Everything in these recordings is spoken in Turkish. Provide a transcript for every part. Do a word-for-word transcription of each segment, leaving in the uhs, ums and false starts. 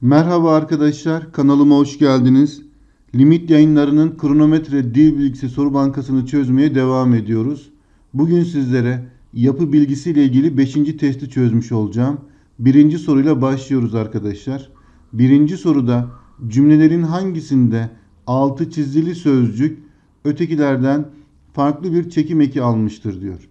Merhaba arkadaşlar, kanalıma hoş geldiniz. Limit Yayınları'nın kronometre dil bilgisi soru bankasını çözmeye devam ediyoruz. Bugün sizlere yapı bilgisiyle ilgili beşinci testi çözmüş olacağım. Birinci soruyla başlıyoruz arkadaşlar. Birinci soruda cümlelerin hangisinde altı çizili sözcük ötekilerden farklı bir çekim eki almıştır diyor.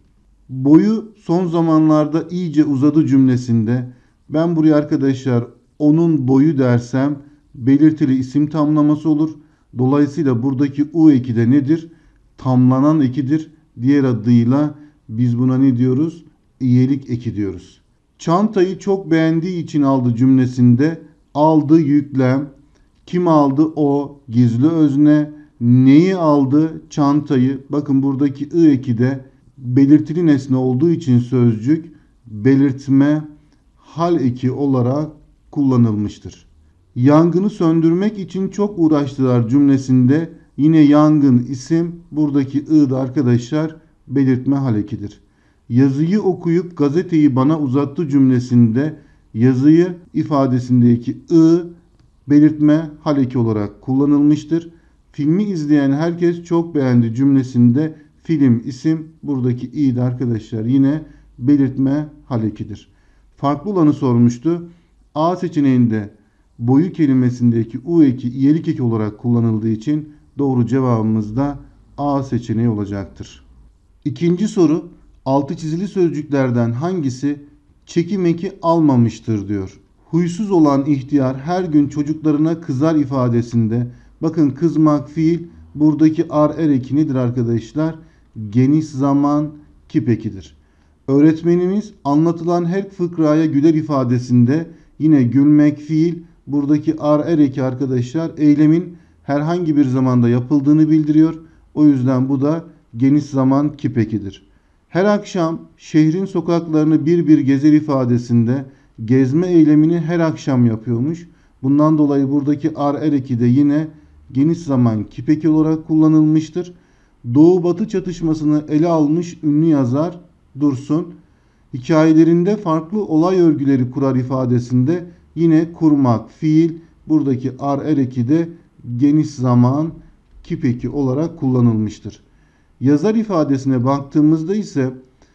Boyu son zamanlarda iyice uzadı cümlesinde ben buraya arkadaşlar onun boyu dersem belirtili isim tamlaması olur. Dolayısıyla buradaki u eki de nedir? Tamlanan ekidir. Diğer adıyla biz buna ne diyoruz? İyelik eki diyoruz. Çantayı çok beğendiği için aldı cümlesinde aldı yüklem. Kim aldı? O gizli özne. Neyi aldı? Çantayı. Bakın buradaki ı eki de belirtili nesne olduğu için sözcük belirtme hal eki olarak kullanılmıştır. Yangını söndürmek için çok uğraştılar cümlesinde yine yangın isim, buradaki ı da arkadaşlar belirtme hal ekidir. Yazıyı okuyup gazeteyi bana uzattı cümlesinde yazıyı ifadesindeki ı belirtme hal eki olarak kullanılmıştır. Filmi izleyen herkes çok beğendi cümlesinde film isim, buradaki i de arkadaşlar yine belirtme hal ekidir. Farklı olanı sormuştu. A seçeneğinde boyu kelimesindeki u eki iyelik eki olarak kullanıldığı için doğru cevabımız da A seçeneği olacaktır. İkinci soru altı çizili sözcüklerden hangisi çekim eki almamıştır diyor. Huysuz olan ihtiyar her gün çocuklarına kızar ifadesinde bakın kızmak fiil, buradaki ar er eki nedir arkadaşlar? Geniş zaman kip ekidir. Öğretmenimiz anlatılan her fıkraya güler ifadesinde yine gülmek fiil, buradaki ar er eki arkadaşlar eylemin herhangi bir zamanda yapıldığını bildiriyor. O yüzden bu da geniş zaman kip ekidir. Her akşam şehrin sokaklarını bir bir gezer ifadesinde gezme eylemini her akşam yapıyormuş. Bundan dolayı buradaki ar er eki de yine geniş zaman kip eki olarak kullanılmıştır. Doğu Batı çatışmasını ele almış ünlü yazar Dursun hikayelerinde farklı olay örgüleri kurar ifadesinde yine kurmak fiil, buradaki ar er eki de geniş zaman kip eki olarak kullanılmıştır. Yazar ifadesine baktığımızda ise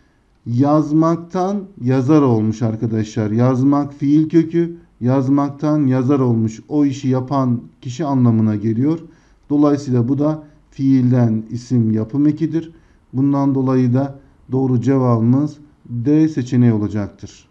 yazmaktan yazar olmuş arkadaşlar. Yazmak fiil kökü, yazmaktan yazar olmuş. O işi yapan kişi anlamına geliyor. Dolayısıyla bu da fiilden isim yapım ekidir. Bundan dolayı da doğru cevabımız D seçeneği olacaktır.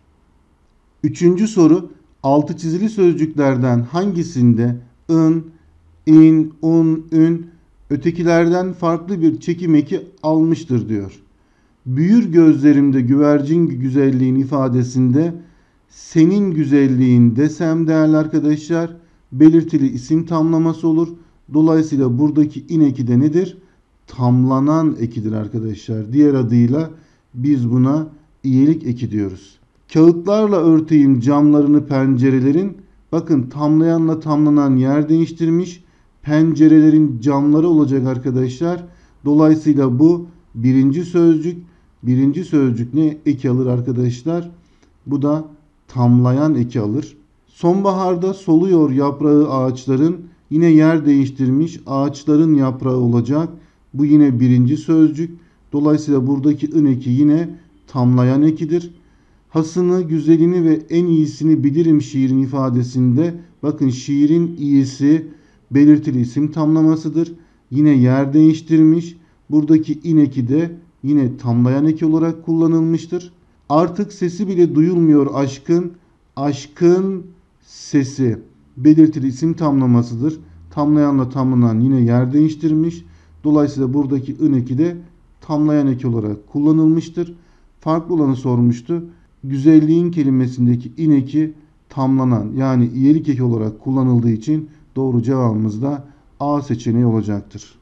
Üçüncü soru altı çizili sözcüklerden hangisinde ın, in, un, ün ötekilerden farklı bir çekim eki almıştır diyor. Büyür gözlerimde güvercin güzelliğin ifadesinde senin güzelliğin desem değerli arkadaşlar belirtili isim tamlaması olur. Dolayısıyla buradaki in eki de nedir? Tamlanan ekidir arkadaşlar. Diğer adıyla biz buna iyelik eki diyoruz. Kağıtlarla örteyim camlarını pencerelerin. Bakın tamlayanla tamlanan yer değiştirmiş. Pencerelerin camları olacak arkadaşlar. Dolayısıyla bu birinci sözcük. Birinci sözcük ne eki alır arkadaşlar? Bu da tamlayan eki alır. Sonbaharda soluyor yaprağı ağaçların. Yine yer değiştirmiş. Ağaçların yaprağı olacak. Bu yine birinci sözcük. Dolayısıyla buradaki ın eki yine tamlayan ekidir. Hasını, güzelini ve en iyisini bilirim şiirin ifadesinde bakın şiirin iyisi belirtili isim tamlamasıdır. Yine yer değiştirmiş. Buradaki in eki de yine tamlayan eki olarak kullanılmıştır. Artık sesi bile duyulmuyor aşkın. Aşkın sesi belirtili isim tamlamasıdır. Tamlayanla tamlanan yine yer değiştirmiş. Dolayısıyla buradaki ın eki de tamlayan eki olarak kullanılmıştır. Farklı olanı sormuştu. Güzelliğin kelimesindeki in eki tamlanan yani iyelik eki olarak kullanıldığı için doğru cevabımız da A seçeneği olacaktır.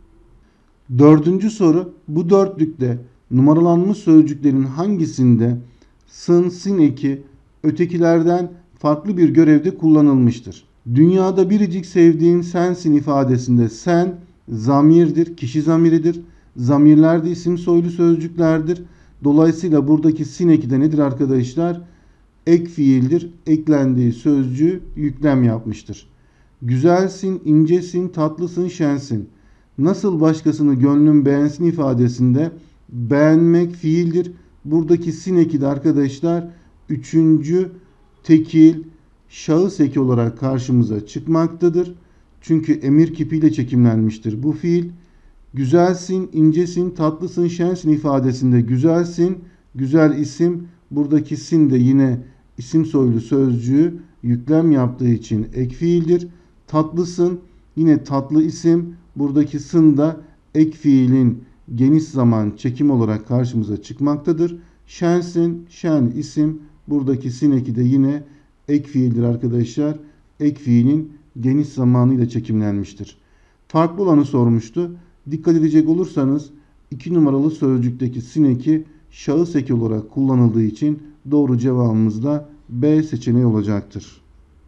Dördüncü soru bu dörtlükte numaralanmış sözcüklerin hangisinde sın sin eki ötekilerden farklı bir görevde kullanılmıştır? Dünyada biricik sevdiğin sensin ifadesinde sen zamirdir, kişi zamiridir. Zamirler de isim soylu sözcüklerdir. Dolayısıyla buradaki sin eki de nedir arkadaşlar? ek fiildir. Eklendiği sözcüğü yüklem yapmıştır. Güzelsin, incesin, tatlısın, şensin. Nasıl başkasını gönlün beğensin ifadesinde beğenmek fiildir. Buradaki sin eki de arkadaşlar üçüncü tekil şahıs eki olarak karşımıza çıkmaktadır. Çünkü emir kipiyle çekimlenmiştir bu fiil. Güzelsin, incesin, tatlısın, şensin ifadesinde güzelsin, güzel isim. Buradaki sin de yine isim soylu sözcüğü yüklem yaptığı için ek fiildir. Tatlısın, yine tatlı isim. Buradaki sın da ek fiilin geniş zaman çekim olarak karşımıza çıkmaktadır. Şensin, şen isim. Buradaki sin eki de yine ek fiildir arkadaşlar. Ek fiilin geniş zamanıyla çekimlenmiştir. Farklı olanı sormuştu. Dikkat edecek olursanız iki numaralı sözcükteki sin eki şahıs eki olarak kullanıldığı için doğru cevabımız da B seçeneği olacaktır.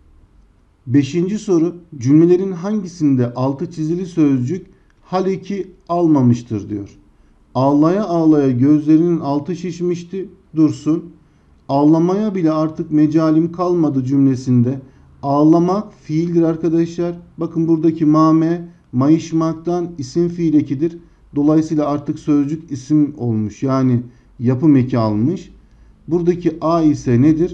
Beşinci soru, cümlelerin hangisinde altı çizili sözcük hal eki almamıştır diyor. Ağlaya ağlaya gözlerinin altı şişmişti, dursun. Ağlamaya bile artık mecalim kalmadı cümlesinde ağlamak fiildir arkadaşlar. Bakın buradaki mame mayışmaktan isim fiil ekidir. Dolayısıyla artık sözcük isim olmuş. Yani yapım eki almış. Buradaki a ise nedir?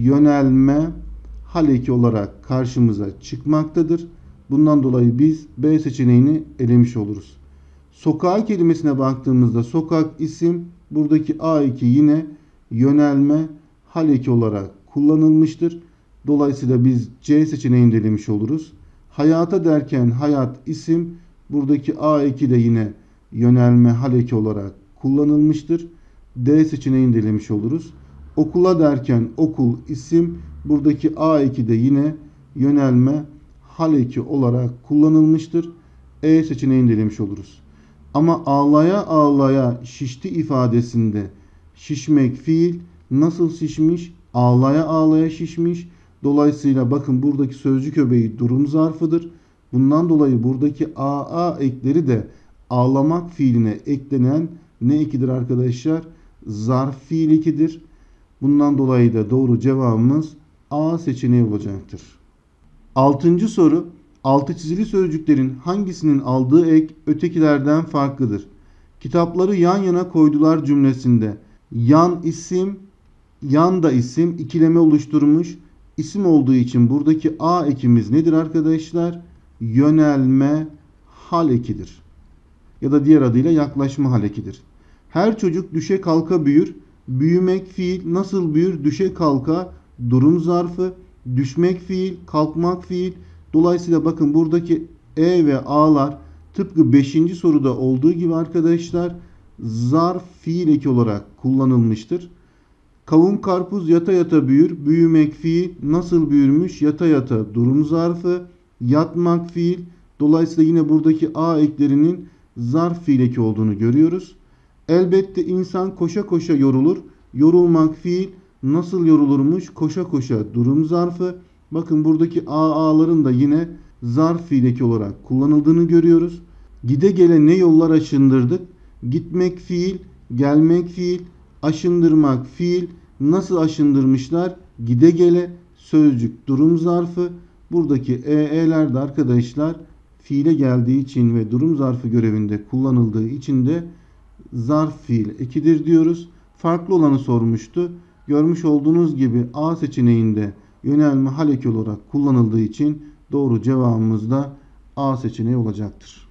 Yönelme hal eki olarak karşımıza çıkmaktadır. Bundan dolayı biz B seçeneğini elemiş oluruz. Sokağa kelimesine baktığımızda sokak isim, buradaki a eki yine yönelme hal eki olarak kullanılmıştır. Dolayısıyla biz C seçeneğini elemiş oluruz. Hayata derken hayat isim, buradaki a eki de yine yönelme hal eki olarak kullanılmıştır. D seçeneğini elemiş oluruz. Okula derken okul isim, buradaki a eki de yine yönelme hal eki olarak kullanılmıştır. E seçeneğini elemiş oluruz. Ama ağlaya ağlaya şişti ifadesinde şişmek fiil, nasıl şişmiş? Ağlaya ağlaya şişmiş. Dolayısıyla bakın buradaki sözcük öbeği durum zarfıdır. Bundan dolayı buradaki aa ekleri de ağlamak fiiline eklenen ne ekidir arkadaşlar? Zarf fiil ekidir. Bundan dolayı da doğru cevabımız A seçeneği olacaktır. Altıncı soru. Altı çizili sözcüklerin hangisinin aldığı ek ötekilerden farklıdır? Kitapları yan yana koydular cümlesinde yan isim, yan da isim ikileme oluşturmuş. İsim olduğu için buradaki a ekimiz nedir arkadaşlar? Yönelme hal ekidir. Ya da diğer adıyla yaklaşma hal ekidir. Her çocuk düşe kalka büyür. Büyümek fiil, nasıl büyür? Düşe kalka durum zarfı, düşmek fiil, kalkmak fiil. Dolayısıyla bakın buradaki e ve a'lar tıpkı beşinci soruda olduğu gibi arkadaşlar zarf fiil eki olarak kullanılmıştır. Kavun karpuz yata yata büyür. Büyümek fiil, nasıl büyürmüş? Yata yata durum zarfı, yatmak fiil. Dolayısıyla yine buradaki a eklerinin zarf fiil eki olduğunu görüyoruz. Elbette insan koşa koşa yorulur. Yorulmak fiil, nasıl yorulurmuş? Koşa koşa durum zarfı. Bakın buradaki a'ların da yine zarf fiil eki olarak kullanıldığını görüyoruz. Gide gele ne yollar aşındırdık? Gitmek fiil, gelmek fiil, aşındırmak fiil. Nasıl aşındırmışlar? Gide gele sözcük durum zarfı. Buradaki e'ler de arkadaşlar fiile geldiği için ve durum zarfı görevinde kullanıldığı için de zarf fiil ekidir diyoruz. Farklı olanı sormuştu. Görmüş olduğunuz gibi A seçeneğinde yönelme hal eki olarak kullanıldığı için doğru cevabımız da A seçeneği olacaktır.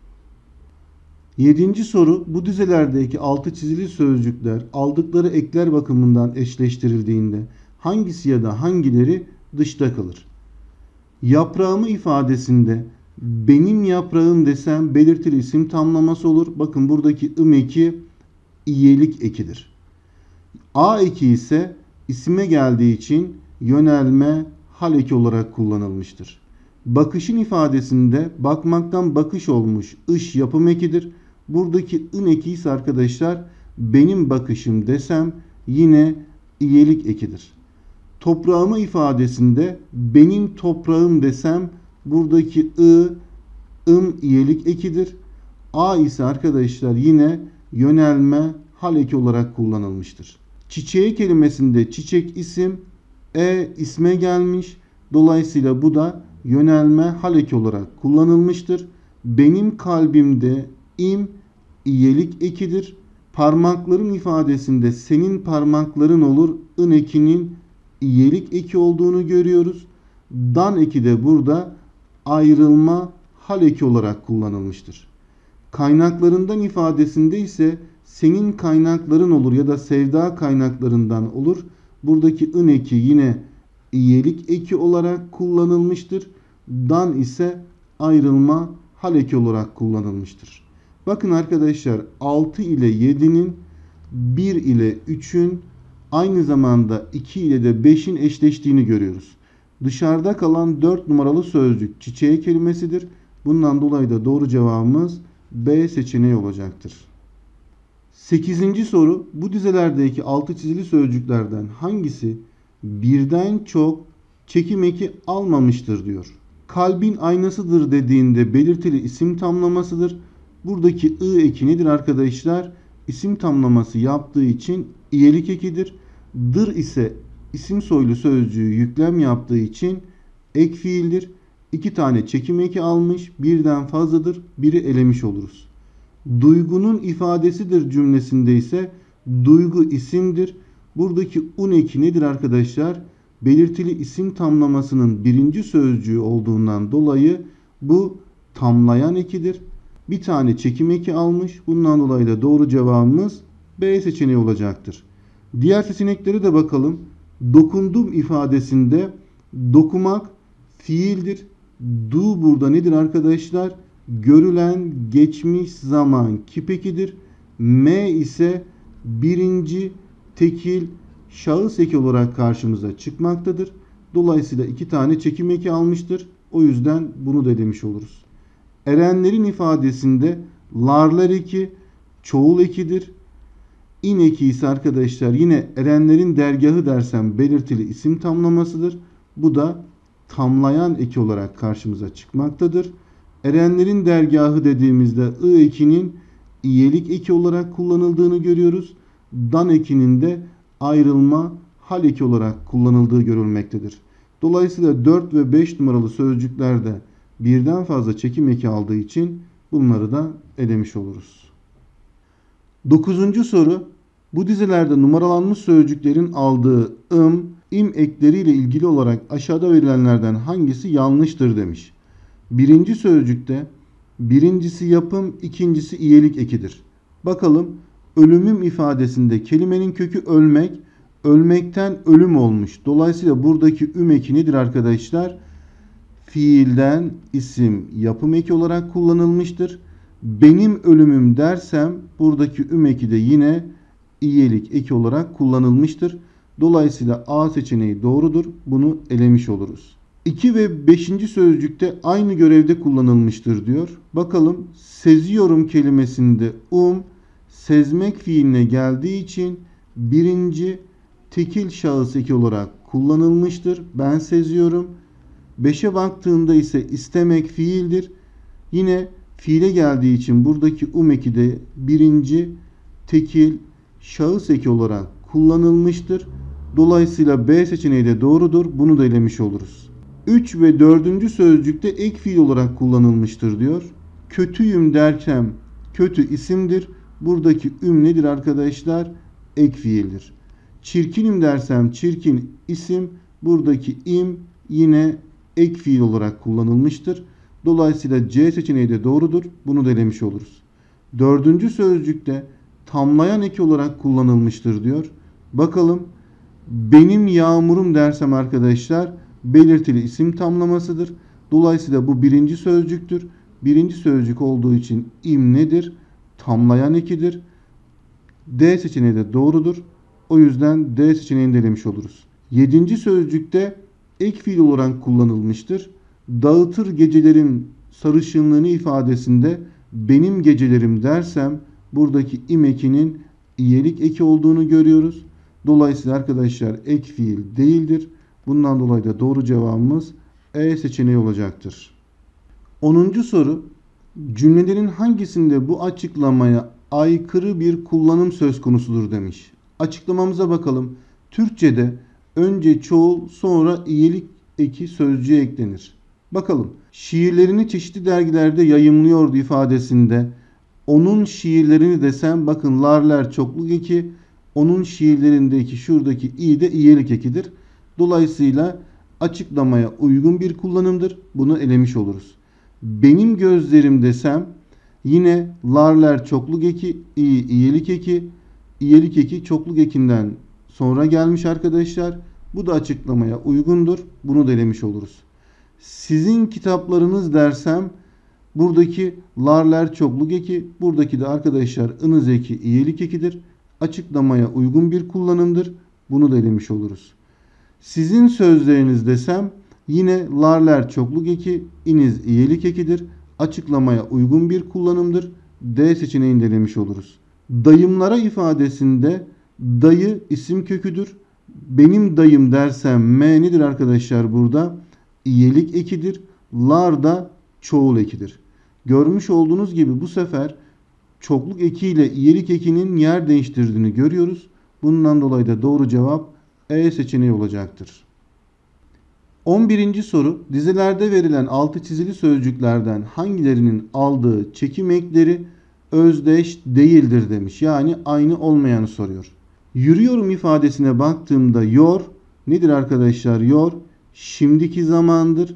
Yedinci soru, bu dizelerdeki altı çizili sözcükler aldıkları ekler bakımından eşleştirildiğinde hangisi ya da hangileri dışta kalır? Yaprağımı ifadesinde benim yaprağım desem belirtili isim tamlaması olur. Bakın buradaki ım eki iyelik ekidir. A eki ise isime geldiği için yönelme hal eki olarak kullanılmıştır. Bakışın ifadesinde bakmaktan bakış olmuş ış yapım ekidir. Buradaki ın eki ise arkadaşlar benim bakışım desem yine iyelik ekidir. Toprağımı ifadesinde benim toprağım desem buradaki ı, ım iyelik ekidir. A ise arkadaşlar yine yönelme hal eki olarak kullanılmıştır. Çiçeği kelimesinde çiçek isim, E isme gelmiş. Dolayısıyla bu da yönelme hal eki olarak kullanılmıştır. Benim kalbimde im iyelik ekidir. Parmakların ifadesinde senin parmakların olur. ın ekinin iyelik eki olduğunu görüyoruz. Dan eki de burada ayrılma hal eki olarak kullanılmıştır. Kaynaklarından ifadesinde ise senin kaynakların olur ya da sevda kaynaklarından olur. Buradaki ın eki yine iyelik eki olarak kullanılmıştır. Dan ise ayrılma hal eki olarak kullanılmıştır. Bakın arkadaşlar, altı ile yedinin, bir ile üçün, aynı zamanda iki ile de beşin eşleştiğini görüyoruz. Dışarıda kalan dört numaralı sözcük çiçeği kelimesidir. Bundan dolayı da doğru cevabımız B seçeneği olacaktır. sekizinci soru. Bu dizelerdeki altı çizili sözcüklerden hangisi birden çok çekim eki almamıştır diyor. Kalbin aynasıdır dediğinde belirtili isim tamlamasıdır. Buradaki ı eki nedir arkadaşlar? İsim tamlaması yaptığı için iyelik ekidir. Dır ise isim soylu sözcüğü yüklem yaptığı için ek fiildir. İki tane çekim eki almış, birden fazladır, biri elemiş oluruz. Duygunun ifadesidir cümlesinde ise duygu isimdir. Buradaki un eki nedir arkadaşlar? Belirtili isim tamlamasının birinci sözcüğü olduğundan dolayı bu tamlayan ekidir. Bir tane çekim eki almış. Bundan dolayı da doğru cevabımız B seçeneği olacaktır. Diğer seçenekleri de bakalım. Dokundum ifadesinde dokumak fiildir. Du burada nedir arkadaşlar? Görülen geçmiş zaman kipekidir. M ise birinci tekil şahıs eki olarak karşımıza çıkmaktadır. Dolayısıyla iki tane çekim eki almıştır. O yüzden bunu da elemiş oluruz. Erenlerin ifadesinde larlar eki çoğul ekidir. İn eki ise arkadaşlar yine erenlerin dergahı dersem belirtili isim tamlamasıdır. Bu da tamlayan eki olarak karşımıza çıkmaktadır. Erenlerin dergahı dediğimizde ı ekinin iyelik eki olarak kullanıldığını görüyoruz. Dan ekinin de ayrılma hal eki olarak kullanıldığı görülmektedir. Dolayısıyla dört ve beş numaralı sözcüklerde birden fazla çekim eki aldığı için bunları da elemiş oluruz. Dokuzuncu soru. Bu dizelerde numaralanmış sözcüklerin aldığı ım, im ekleriyle ilgili olarak aşağıda verilenlerden hangisi yanlıştır demiş. Birinci sözcükte birincisi yapım, ikincisi iyelik ekidir. Bakalım, ölümüm ifadesinde kelimenin kökü ölmek, ölmekten ölüm olmuş. Dolayısıyla buradaki üm eki nedir arkadaşlar? Fiilden isim yapım eki olarak kullanılmıştır. Benim ölümüm dersem buradaki üm eki de yine iyelik eki olarak kullanılmıştır. Dolayısıyla A seçeneği doğrudur. Bunu elemiş oluruz. iki ve beşinci sözcükte aynı görevde kullanılmıştır diyor. Bakalım, seziyorum kelimesinde um sezmek fiiline geldiği için birinci tekil şahıs eki olarak kullanılmıştır. Ben seziyorum. beşe baktığında ise istemek fiildir. Yine fiile geldiği için buradaki um eki de birinci tekil şahıs eki olarak kullanılmıştır. Dolayısıyla B seçeneği de doğrudur. Bunu da elemiş oluruz. üç ve dördüncü sözcükte ek fiil olarak kullanılmıştır diyor. Kötüyüm derken kötü isimdir. Buradaki üm nedir arkadaşlar? Ek fiildir. Çirkinim dersem çirkin isim. Buradaki im yine ek fiil olarak kullanılmıştır. Dolayısıyla C seçeneği de doğrudur. Bunu da elemiş oluruz. Dördüncü sözcükte tamlayan eki olarak kullanılmıştır diyor. Bakalım, benim yağmurum dersem arkadaşlar belirtili isim tamlamasıdır. Dolayısıyla bu birinci sözcüktür. Birinci sözcük olduğu için im nedir? Tamlayan ekidir. D seçeneği de doğrudur. O yüzden D seçeneğini de elemiş oluruz. Yedinci sözcükte ek fiil olarak kullanılmıştır. Dağıtır gecelerin sarışınlığını ifadesinde benim gecelerim dersem buradaki im ekinin iyelik eki olduğunu görüyoruz. Dolayısıyla arkadaşlar ek fiil değildir. Bundan dolayı da doğru cevabımız E seçeneği olacaktır. onuncu soru. Cümlelerin hangisinde bu açıklamaya aykırı bir kullanım söz konusudur demiş. Açıklamamıza bakalım. Türkçe'de önce çoğul sonra iyilik eki sözcüğü eklenir. Bakalım. Şiirlerini çeşitli dergilerde yayımlıyordu ifadesinde. Onun şiirlerini desem bakın larler çokluk eki. Onun şiirlerindeki şuradaki i de iyilik ekidir. Dolayısıyla açıklamaya uygun bir kullanımdır. Bunu elemiş oluruz. Benim gözlerim desem yine larler çokluk eki, i iyilik eki. İyilik eki çokluk ekinden sonra gelmiş arkadaşlar. Bu da açıklamaya uygundur. Bunu da elemiş oluruz. Sizin kitaplarınız dersem buradaki larler çokluk eki, buradaki de arkadaşlar ınız eki iyilik ekidir. Açıklamaya uygun bir kullanımdır. Bunu da elemiş oluruz. Sizin sözleriniz desem yine larler çokluk eki, iniz iyilik ekidir. Açıklamaya uygun bir kullanımdır. D seçeneğini de elemiş oluruz. Dayımlara ifadesinde dayı isim köküdür. Benim dayım dersem m nedir arkadaşlar burada? İyilik ekidir. Lar da çoğul ekidir. Görmüş olduğunuz gibi bu sefer çokluk ekiyle iyilik ekinin yer değiştirdiğini görüyoruz. Bundan dolayı da doğru cevap E seçeneği olacaktır. on birinci soru. Dizelerde verilen altı çizili sözcüklerden hangilerinin aldığı çekim ekleri özdeş değildir demiş. Yani aynı olmayanı soruyor. Yürüyorum ifadesine baktığımda yor nedir arkadaşlar? Yor şimdiki zamandır.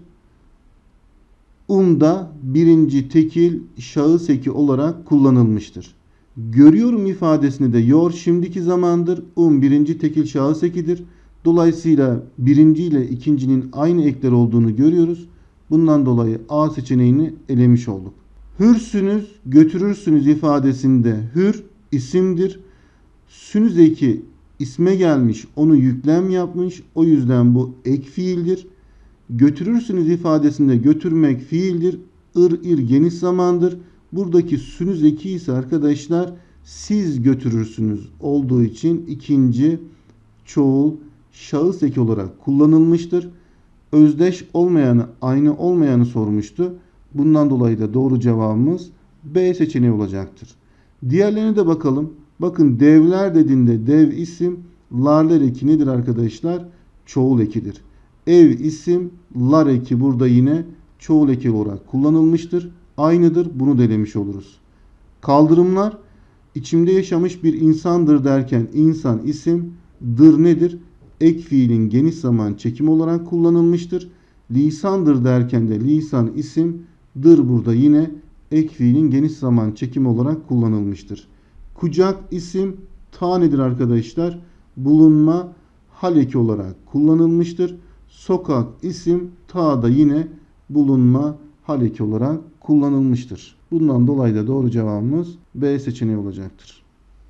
Um da birinci tekil şahıs eki olarak kullanılmıştır. Görüyorum ifadesinde de yor şimdiki zamandır. Um birinci tekil şahıs ekidir. Dolayısıyla birinci ile ikincinin aynı ekler olduğunu görüyoruz. Bundan dolayı A seçeneğini elemiş olduk. Hürsünüz, götürürsünüz ifadesinde hür isimdir. Sünüz eki isme gelmiş, onu yüklem yapmış. O yüzden bu ek fiildir. Götürürsünüz ifadesinde götürmek fiildir. Ir ir geniş zamandır. Buradaki sünüz eki ise arkadaşlar siz götürürsünüz olduğu için ikinci çoğul şahıs eki olarak kullanılmıştır. Özdeş olmayanı, aynı olmayanı sormuştu. Bundan dolayı da doğru cevabımız B seçeneği olacaktır. Diğerlerine de bakalım. Bakın devler dediğinde dev isim, larlar eki nedir arkadaşlar? Çoğul ekidir. Ev isim, lar eki burada yine çoğul eki olarak kullanılmıştır. Aynıdır. Bunu delemiş oluruz. Kaldırımlar içimde yaşamış bir insandır derken insan isim, dır nedir? Ek fiilin geniş zaman çekimi olarak kullanılmıştır. Lisandır derken de lisan isim, dır burada yine ek fiilin geniş zaman çekimi olarak kullanılmıştır. Kucak isim, ta nedir arkadaşlar? Bulunma hal eki olarak kullanılmıştır. Sokak isim, ta da yine bulunma hal eki olarak kullanılmıştır. Bundan dolayı da doğru cevabımız B seçeneği olacaktır.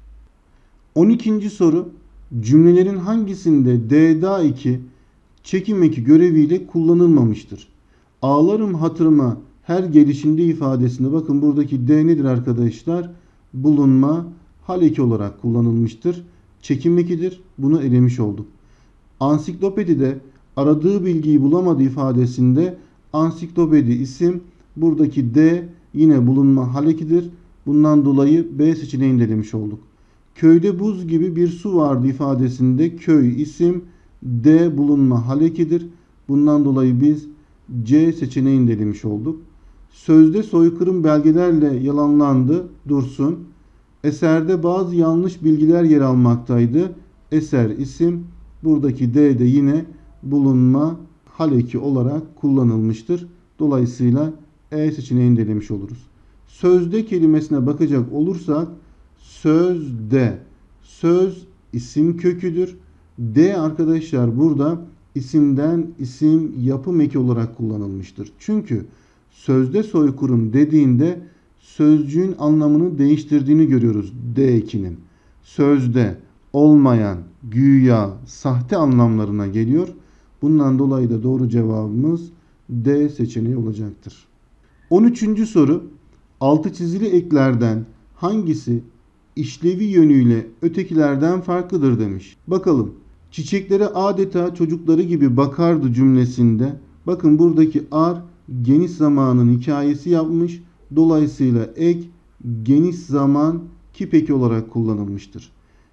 on ikinci soru. Cümlelerin hangisinde D'da iki çekim eki göreviyle kullanılmamıştır? Ağlarım hatırıma her gelişinde ifadesinde bakın buradaki D nedir arkadaşlar? Bulunma hal eki olarak kullanılmıştır. Çekim ekidir. Bunu elemiş olduk. Ansiklopedide aradığı bilgiyi bulamadı ifadesinde ansiklopedi isim, buradaki D yine bulunma hal ekidir. Bundan dolayı B seçeneğini de elemiş olduk. Köyde buz gibi bir su vardı ifadesinde köy isim, D bulunma hal ekidir. Bundan dolayı biz C seçeneğini de elemiş olduk. Sözde soykırım belgelerle yalanlandı dursun. Eserde bazı yanlış bilgiler yer almaktaydı. Eser isim, buradaki D de yine bulunma hal eki olarak kullanılmıştır. Dolayısıyla E seçeneğini de elemiş oluruz. Sözde kelimesine bakacak olursak sözde, söz isim köküdür. D arkadaşlar burada isimden isim yapım eki olarak kullanılmıştır. Çünkü sözde soykırım dediğinde sözcüğün anlamını değiştirdiğini görüyoruz D ekinin. Sözde, olmayan, güya, sahte anlamlarına geliyor. Bundan dolayı da doğru cevabımız D seçeneği olacaktır. on üçüncü soru. Altı çizili eklerden hangisi işlevi yönüyle ötekilerden farklıdır demiş. Bakalım. Çiçeklere adeta çocukları gibi bakardı cümlesinde. Bakın buradaki ar geniş zamanın hikayesi yapmış. Dolayısıyla ek geniş zaman kip eki olarak kullanılmıştır.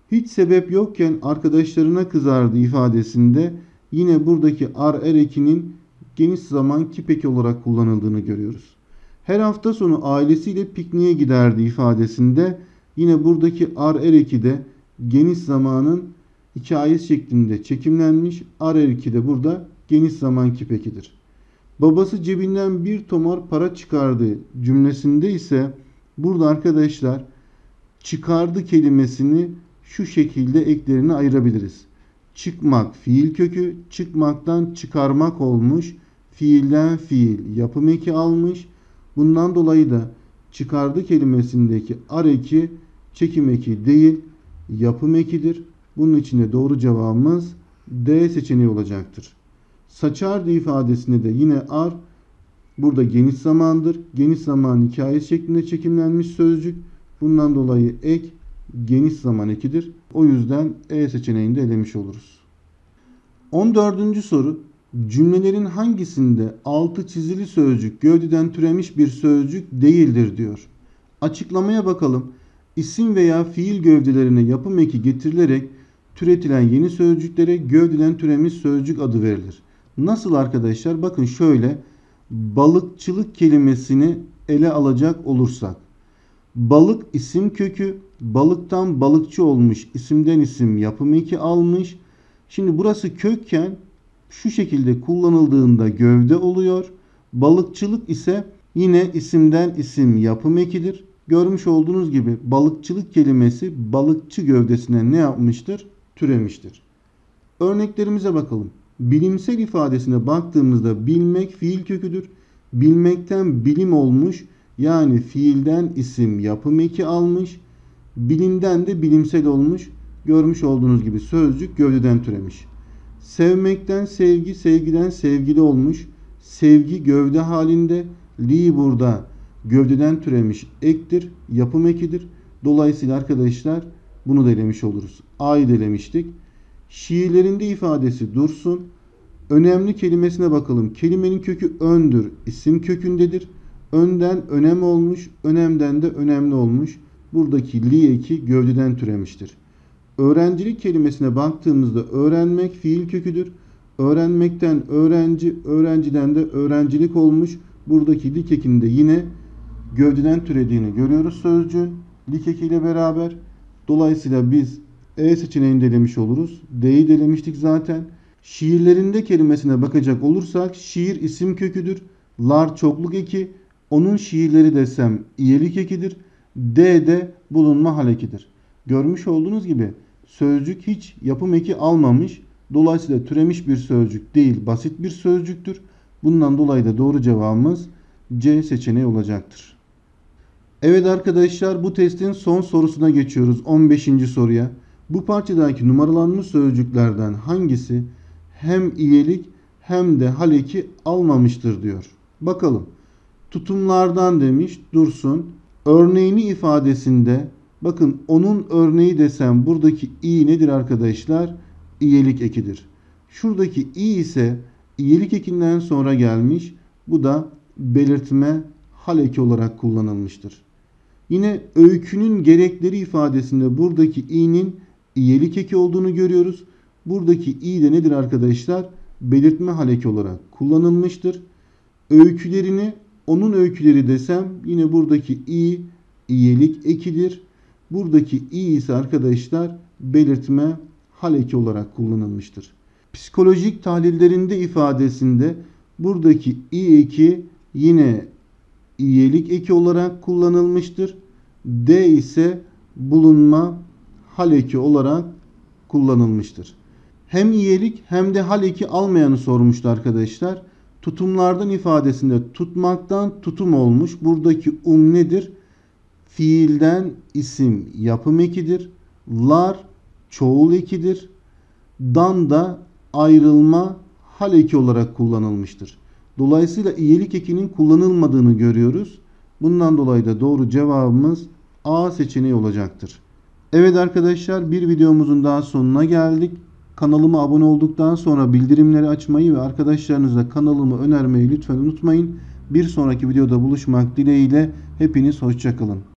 Hiç sebep yokken arkadaşlarına kızardı ifadesinde yine buradaki ar er ekinin geniş zaman kip eki olarak kullanıldığını görüyoruz. Her hafta sonu ailesiyle pikniğe giderdi ifadesinde yine buradaki ar er eki de geniş zamanın hikayesi şeklinde çekimlenmiş. Ar er eki de burada geniş zaman kip ekidir. Babası cebinden bir tomar para çıkardı cümlesinde ise burada arkadaşlar çıkardı kelimesini şu şekilde eklerine ayırabiliriz. Çıkmak fiil kökü, çıkmaktan çıkarmak olmuş. Fiilden fiil yapım eki almış. Bundan dolayı da çıkardı kelimesindeki ar eki çekim eki değil, yapım ekidir. Bunun için de doğru cevabımız D seçeneği olacaktır. Saçardı ifadesinde de yine ar burada geniş zamandır. Geniş zaman hikayesi şeklinde çekimlenmiş sözcük. Bundan dolayı ek geniş zaman ekidir. O yüzden E seçeneğini de elemiş oluruz. on dördüncü soru. Cümlelerin hangisinde altı çizili sözcük gövdeden türemiş bir sözcük değildir diyor. Açıklamaya bakalım. İsim veya fiil gövdelerine yapım eki getirilerek türetilen yeni sözcüklere gövdeden türemiş sözcük adı verilir. Nasıl arkadaşlar? Bakın şöyle balıkçılık kelimesini ele alacak olursak. Balık isim kökü, balıktan balıkçı olmuş, isimden isim yapım eki almış. Şimdi burası kökken şu şekilde kullanıldığında gövde oluyor. Balıkçılık ise yine isimden isim yapım ekidir. Görmüş olduğunuz gibi balıkçılık kelimesi balıkçı gövdesine ne yapmıştır? Türemiştir. Örneklerimize bakalım. Bilimsel ifadesine baktığımızda bilmek fiil köküdür. Bilmekten bilim olmuş. Yani fiilden isim yapım eki almış. Bilimden de bilimsel olmuş. Görmüş olduğunuz gibi sözcük gövdeden türemiş. Sevmekten sevgi, sevgiden sevgili olmuş. Sevgi gövde halinde. Li burada gövdeden türemiş ektir. Yapım ekidir. Dolayısıyla arkadaşlar bunu da elemiş oluruz. A'yı da elemiştik. Şiirlerinde ifadesi dursun. Önemli kelimesine bakalım. Kelimenin kökü öndür. İsim kökündedir. Önden önem olmuş. Önemden de önemli olmuş. Buradaki li eki gövdeden türemiştir. Öğrencilik kelimesine baktığımızda öğrenmek fiil köküdür. Öğrenmekten öğrenci, öğrenciden de öğrencilik olmuş. Buradaki lik ekinde yine gövdeden türediğini görüyoruz sözcüğün. Lik ekiyle beraber. Dolayısıyla biz E seçeneğini de elemiş oluruz. D'yi de elemiştik zaten. Şiirlerinde kelimesine bakacak olursak şiir isim köküdür. Lar çokluk eki. Onun şiirleri desem iyelik ekidir. D de bulunma hal ekidir. Görmüş olduğunuz gibi sözcük hiç yapım eki almamış. Dolayısıyla türemiş bir sözcük değil, basit bir sözcüktür. Bundan dolayı da doğru cevabımız C seçeneği olacaktır. Evet arkadaşlar, bu testin son sorusuna geçiyoruz. on beşinci soruya. Bu parçadaki numaralanmış sözcüklerden hangisi hem iyelik hem de hal eki almamıştır diyor. Bakalım. Tutumlardan demiş, dursun. Örneğini ifadesinde bakın onun örneği desem buradaki i nedir arkadaşlar? İyelik ekidir. Şuradaki i ise iyelik ekinden sonra gelmiş. Bu da belirtme hal eki olarak kullanılmıştır. Yine öykünün gerekleri ifadesinde buradaki i'nin iyelik eki olduğunu görüyoruz. Buradaki i de nedir arkadaşlar? Belirtme hal eki olarak kullanılmıştır. Öykülerini onun öyküleri desem yine buradaki i iyelik ekidir. Buradaki i ise arkadaşlar belirtme hal eki olarak kullanılmıştır. Psikolojik tahlillerinde ifadesinde buradaki i eki yine iyelik eki olarak kullanılmıştır. D ise bulunma hal eki olarak kullanılmıştır. Hem iyelik hem de hal eki almayanı sormuştu arkadaşlar. Tutumlardan ifadesinde tutmaktan tutum olmuş. Buradaki um nedir? Fiilden isim yapım ekidir. Lar çoğul ekidir. Dan da ayrılma hal eki olarak kullanılmıştır. Dolayısıyla iyelik ekinin kullanılmadığını görüyoruz. Bundan dolayı da doğru cevabımız A seçeneği olacaktır. Evet arkadaşlar, bir videomuzun daha sonuna geldik. Kanalıma abone olduktan sonra bildirimleri açmayı ve arkadaşlarınıza kanalımı önermeyi lütfen unutmayın. Bir sonraki videoda buluşmak dileğiyle hepiniz hoşça kalın.